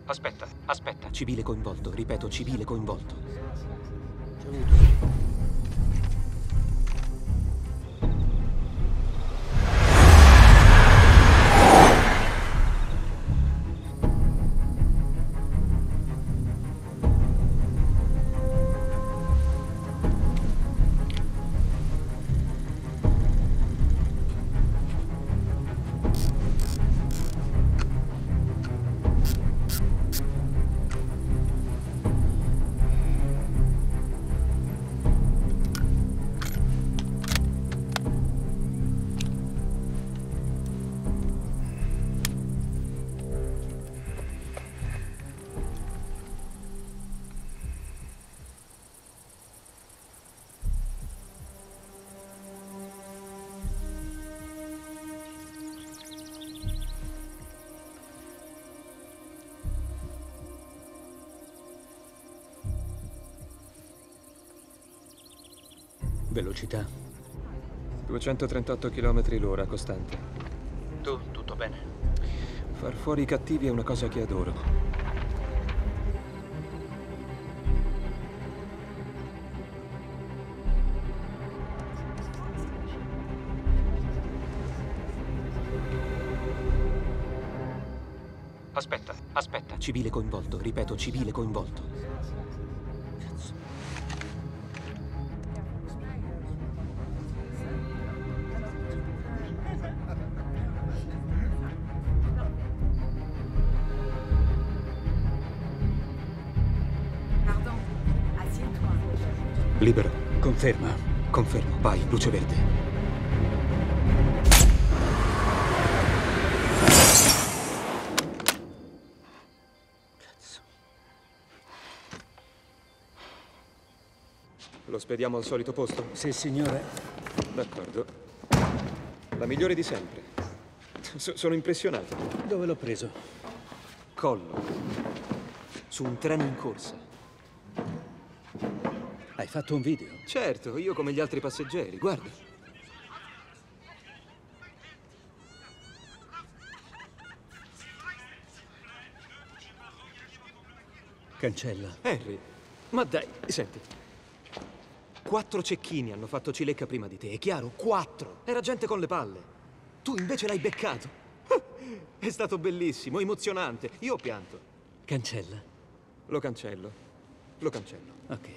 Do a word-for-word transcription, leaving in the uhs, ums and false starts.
Aspetta, aspetta. Civile coinvolto, ripeto, civile coinvolto. Velocità? duecentotrentotto chilometri l'ora costante. Tu, tutto bene? Far fuori i cattivi è una cosa che adoro. Aspetta, aspetta. Civile coinvolto, ripeto, civile coinvolto. Libero. Conferma. Confermo. Vai, luce verde. Cazzo. Lo spediamo al solito posto? Sì, signore. D'accordo. La migliore di sempre. So- sono impressionato. Dove l'ho preso? Collo. Su un treno in corsa. Hai fatto un video? Certo, io come gli altri passeggeri, guarda. Cancella. Henry, ma dai, senti. Quattro cecchini hanno fatto cilecca prima di te, è chiaro? Quattro! Era gente con le palle. Tu invece l'hai beccato. È stato bellissimo, emozionante. Io ho pianto. Cancella. Lo cancello. Lo cancello. Ok.